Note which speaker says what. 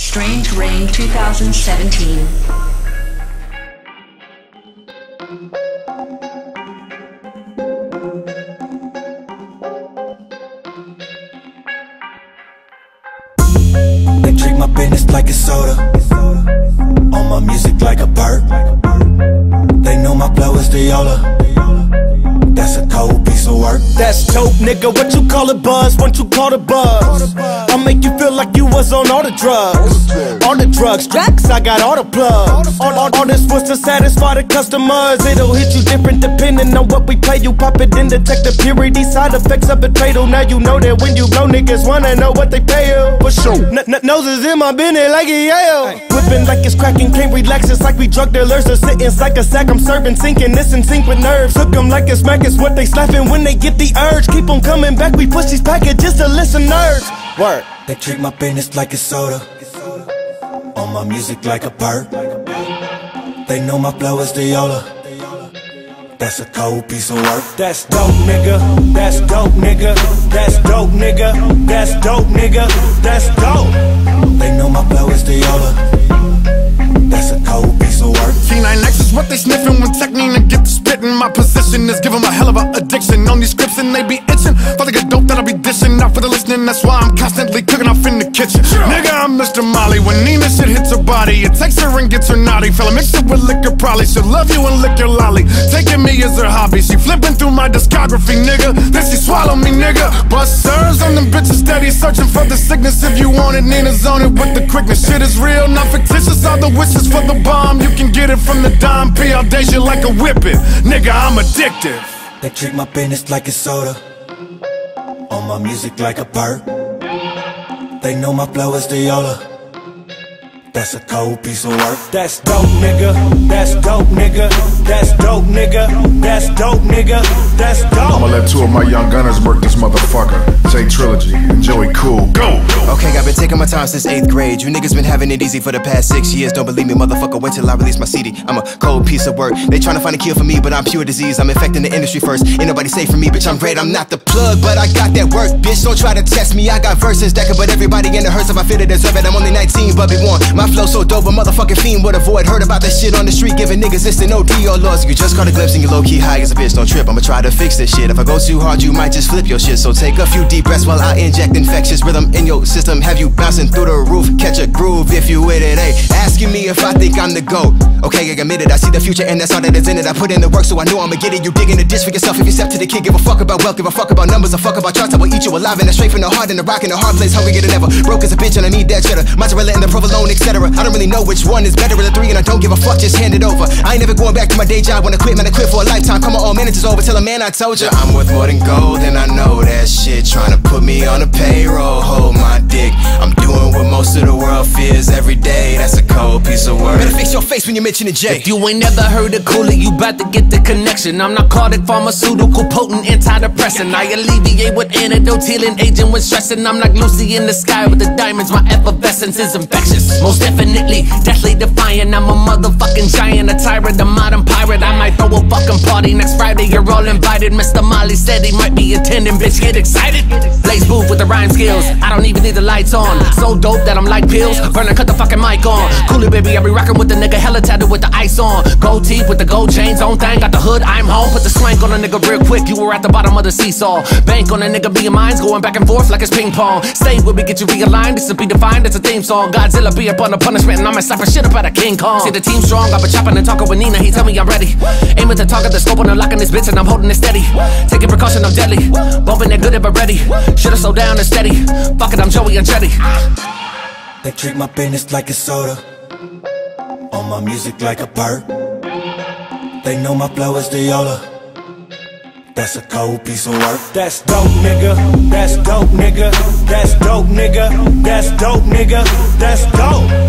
Speaker 1: Strange Rain 2017.
Speaker 2: They treat my business like it's soda, on my music like a perk. They know my flow is the Yola. That's a cold piece of work.
Speaker 3: That's dope, nigga. What you call it, buzz? What you call it, buzz? I'll make you feel like you was on all the drugs. All the drugs, tracks, I got all the plugs. All this was to satisfy the customers. It'll hit you different depending on what we play. You pop it in, detect the purity, side effects of betrayal. Now you know that when you blow, niggas wanna know what they pay you. For sure, noses in my business like a Yale. Whipping like it's cracking, can't relax. It's like we drug dealers. They're sitting like a sack. I'm serving, sinking this in sync with nerves. Hook 'em like it's smack. It's what they slapping when they get the urge. Keep on coming back. We push these packages to listeners. Word.
Speaker 2: They treat my business like it's soda, on my music like a perk. They know my flow is the Yola. That's a cold piece of work.
Speaker 3: That's dope, nigga. That's dope, nigga. That's dope, nigga. That's dope, nigga. That's dope.
Speaker 2: They know my flow is the Yola. That's a cold piece of work.
Speaker 4: T9X is what they sniffing when Technina get to spitting. My position is giving a hell of a addiction on these scripts and they be itching. Thought they get dope that I be dishing. Not for the listening, that's why I'm constantly cooking off in the kitchen. Nigga, I'm Mr. Molly. When Nina shit hits her body, it takes her and gets her naughty. Fella mix it with liquor, probably should love you and lick your lolly. Taking me as her hobby, she flipping through my discography, nigga. Then she swallow me, nigga. Busters on them bitches steady searching for the sickness. If you want it, Nina's on it with the quickness. Shit is real, not fictitious. All the wishes for the bomb, you can get it from the dime. P, I'll dash you like a whippet. Nigga, I'm addictive.
Speaker 2: They treat my business like it's soda, on my music like a perk. They know my flow is the Yola. That's a cold piece of work.
Speaker 3: That's dope, nigga. That's dope, nigga. That's dope, nigga. That's dope, nigga. That's dope.
Speaker 5: I'ma let two of my young gunners work this motherfucker. J Trilogy and Joey Cool. Go!
Speaker 6: Okay, I've been taking my time since 8th grade. You niggas been having it easy for the past 6 years. Don't believe me, motherfucker, wait till I release my CD. I'm a cold piece of work. They tryna find a cure for me, but I'm pure disease. I'm infecting the industry first. Ain't nobody safe from me, bitch, I'm great. I'm not the plug, but I got that work, bitch. Don't try to test me. I got verses that could put everybody in the hearse if I feel to deserve it. I'm only 19, but be warned. My flow so dope, a motherfucking fiend would avoid. Heard about that shit on the street, giving niggas instant OD or loss. You just caught a glimpse and you low-key high as a bitch. Don't trip, I'ma try to fix this shit. If I go too hard, you might just flip your shit. So take a few deep breaths while I inject infectious rhythm in your system. Have you bouncing through the roof, catch a groove if you with it, ayy. Asking me if I think I'm the GOAT. Okay, I admit it, I see the future and that's all that is in it. I put in the work so I know I'ma get it. You dig in the ditch for yourself if you step to the kid. Give a fuck about wealth, give a fuck about numbers, a fuck about charts. I will eat you alive and that's straight from the heart and the rock in the hard place. Hungry, get it never. Broke as a bitch and I need that cheddar. Mozzarella and the provolone, etc. I don't really know which one is better of the three and I don't give a fuck, just hand it over. I ain't never going back to my day job. When I quit, man, I quit for a lifetime. Come on, all minutes is over. Tell a man I told ya I'm worth more than gold and I know that shit. Trying to put me on a payroll, hold my dick. I'm doing what most of the world fears every day. That's a cold piece of work. Better fix your face when you mention the J.
Speaker 7: If you ain't never heard of Cooler, you bout to get the connection. I'm narcotic, pharmaceutical, potent, antidepressant. I alleviate with antidote, healing agent when stressing. I'm like Lucy in the sky with the diamonds. My effervescence is infectious, most definitely, deathly defying. I'm a motherfucking giant, a tyrant, a modern pirate. I might throw a fucking party next Friday. You're all invited. Mr. Molly said he might be attending. Bitch, get excited. Blaze booth with the rhyme skills. I don't even need the lights on. So dope that I'm like pills. Burner, cut the fucking mic on. Cooler, baby, I be rocking with the nigga hella tattooed with the ice on. Gold teeth with the gold chains on thing. Got the hood, I'm home. Put the swank on a nigga real quick. You were at the bottom of the seesaw. Bank on a nigga, be your minds going back and forth like it's ping pong. Stay with me, get you realigned. This will be defined. It's a theme song. Godzilla be up on the punishment, and I might slap a shit up out of King Kong. See the team strong. I've been chopping and talking with Nina. He tell me I'm ready. Aim at the target, the scope, and I'm locking this bitch, and I'm holding it steady. Taking precaution, I'm deadly. Bumping that good ever ready. Should've slowed down and steady. Fuck it, I'm Joey Andretti.
Speaker 2: They treat my business like it's soda, on my music like a perk. They know my flow is the Yola. That's a cold piece of work.
Speaker 3: That's dope, nigga. That's dope, nigga. That's dope, nigga. That's dope, nigga. That's dope.